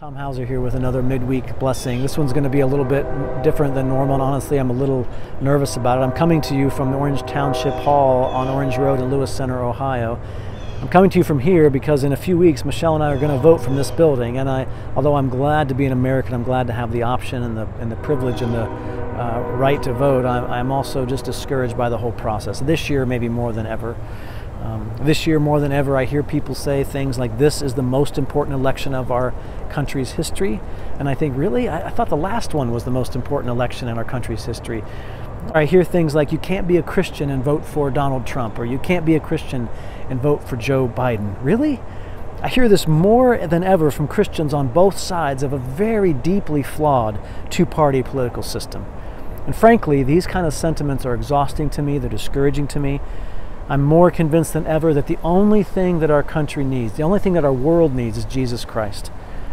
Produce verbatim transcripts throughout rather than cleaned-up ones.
Tom Hauser here with another midweek blessing. This one's going to be a little bit different than normal, and honestly I'm a little nervous about it. I'm coming to you from the Orange Township Hall on Orange Road in Lewis Center, Ohio. I'm coming to you from here because in a few weeks Michelle and I are going to vote from this building, and I, although I'm glad to be an American, I'm glad to have the option and the, and the privilege and the uh, right to vote, I'm, I'm also just discouraged by the whole process. This year maybe more than ever. Um, this year more than ever I hear people say things like this is the most important election of our country's history, and I think really I, I thought the last one was the most important election in our country's history. I hear things like you can't be a Christian and vote for Donald Trump, or you can't be a Christian and vote for Joe Biden. Really? I hear this more than ever from Christians on both sides of a very deeply flawed two-party political system. And frankly, these kind of sentiments are exhausting to me, they're discouraging to me. I'm more convinced than ever that the only thing that our country needs, the only thing that our world needs is Jesus Christ.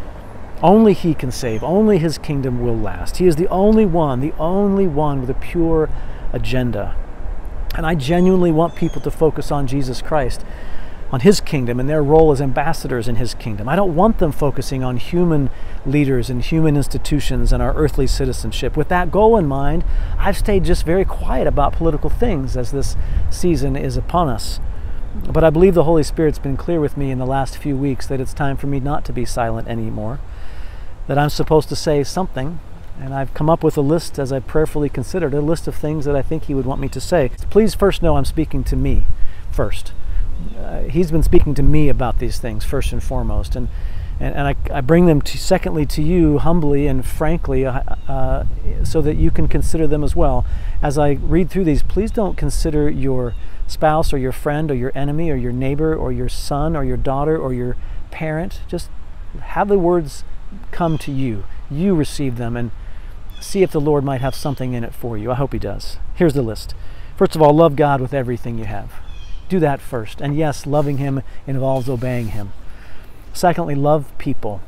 Only He can save, only His kingdom will last. He is the only one, the only one with a pure agenda. And I genuinely want people to focus on Jesus Christ, on His kingdom and their role as ambassadors in His kingdom. I don't want them focusing on human leaders and human institutions and our earthly citizenship. With that goal in mind, I've stayed just very quiet about political things as this season is upon us. But I believe the Holy Spirit's been clear with me in the last few weeks that it's time for me not to be silent anymore, that I'm supposed to say something, and I've come up with a list, as I prayerfully considered, a list of things that I think He would want me to say. Please first know I'm speaking to me first. Uh, he's been speaking to me about these things first and foremost, and and, and I, I bring them to, secondly to you humbly and frankly, uh, uh, so that you can consider them as well. As I read through these, please don't consider your spouse or your friend or your enemy or your neighbor or your son or your daughter or your parent. Just have the words come to you. You receive them and see if the Lord might have something in it for you. I hope He does. Here's the list. First of all, love God with everything you have. Do that first. And yes, loving Him involves obeying Him. Secondly, love people.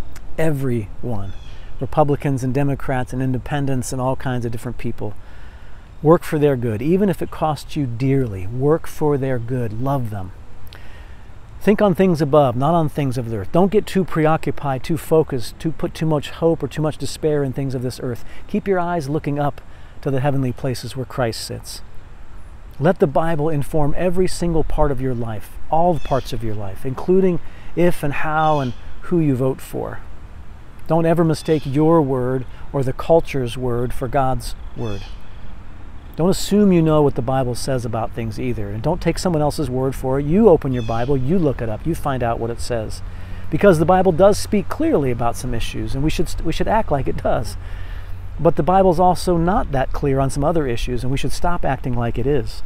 Everyone. Republicans and Democrats and independents and all kinds of different people. Work for their good. Even if it costs you dearly, work for their good. Love them. Think on things above, not on things of the earth. Don't get too preoccupied, too focused, too put too much hope or too much despair in things of this earth. Keep your eyes looking up to the heavenly places where Christ sits. Let the Bible inform every single part of your life, all the parts of your life, including if and how and who you vote for. Don't ever mistake your word or the culture's word for God's word. Don't assume you know what the Bible says about things either, and don't take someone else's word for it. You open your Bible, you look it up, you find out what it says. Because the Bible does speak clearly about some issues, and we should, we should act like it does. But the Bible's also not that clear on some other issues, and we should stop acting like it is.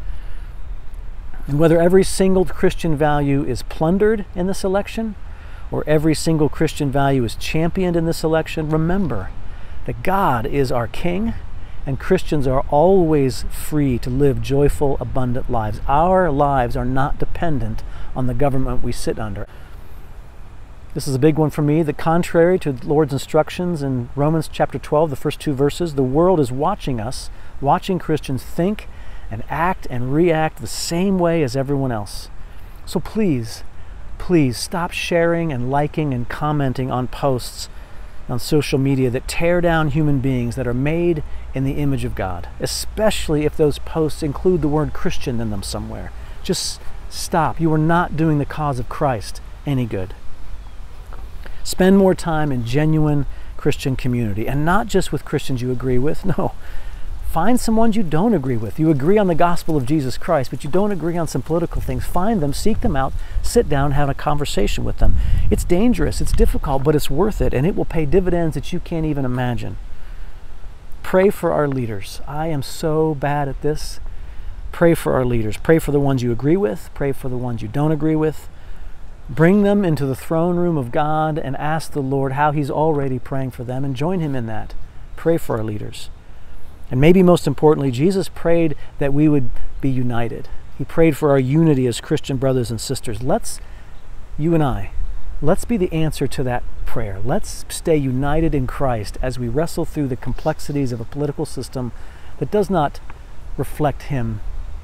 And whether every single Christian value is plundered in this election, or every single Christian value is championed in this election, remember that God is our King, and Christians are always free to live joyful, abundant lives. Our lives are not dependent on the government we sit under. This is a big one for me, that contrary to the Lord's instructions in Romans chapter twelve, the first two verses, the world is watching us, watching Christians think and act and react the same way as everyone else. So please, please stop sharing and liking and commenting on posts on social media that tear down human beings that are made in the image of God, especially if those posts include the word Christian in them somewhere. Just stop. You are not doing the cause of Christ any good. Spend more time in genuine Christian community, and not just with Christians you agree with. No. Find some ones you don't agree with. You agree on the gospel of Jesus Christ, but you don't agree on some political things. Find them, seek them out, sit down, have a conversation with them. It's dangerous, it's difficult, but it's worth it, and it will pay dividends that you can't even imagine. Pray for our leaders. I am so bad at this. Pray for our leaders. Pray for the ones you agree with. Pray for the ones you don't agree with. Bring them into the throne room of God and ask the Lord how He's already praying for them, and join Him in that. Pray for our leaders. And maybe most importantly, Jesus prayed that we would be united. He prayed for our unity as Christian brothers and sisters. Let's, you and I, let's be the answer to that prayer. Let's stay united in Christ as we wrestle through the complexities of a political system that does not reflect Him.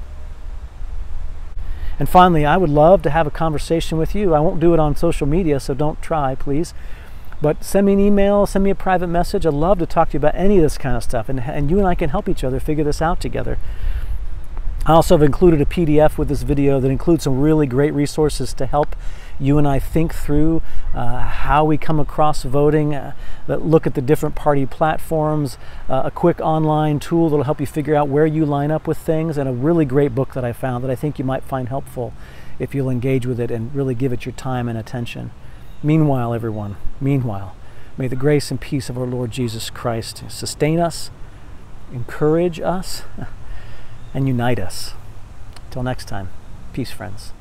And finally, I would love to have a conversation with you. I won't do it on social media, so don't try, please. But send me an email, send me a private message. I'd love to talk to you about any of this kind of stuff, and, and you and I can help each other figure this out together. I also have included a P D F with this video that includes some really great resources to help you and I think through uh, how we come across voting, uh, that look at the different party platforms, uh, a quick online tool that'll help you figure out where you line up with things, and a really great book that I found that I think you might find helpful if you'll engage with it and really give it your time and attention. Meanwhile, everyone, meanwhile, may the grace and peace of our Lord Jesus Christ sustain us, encourage us, and unite us. Till next time, peace, friends.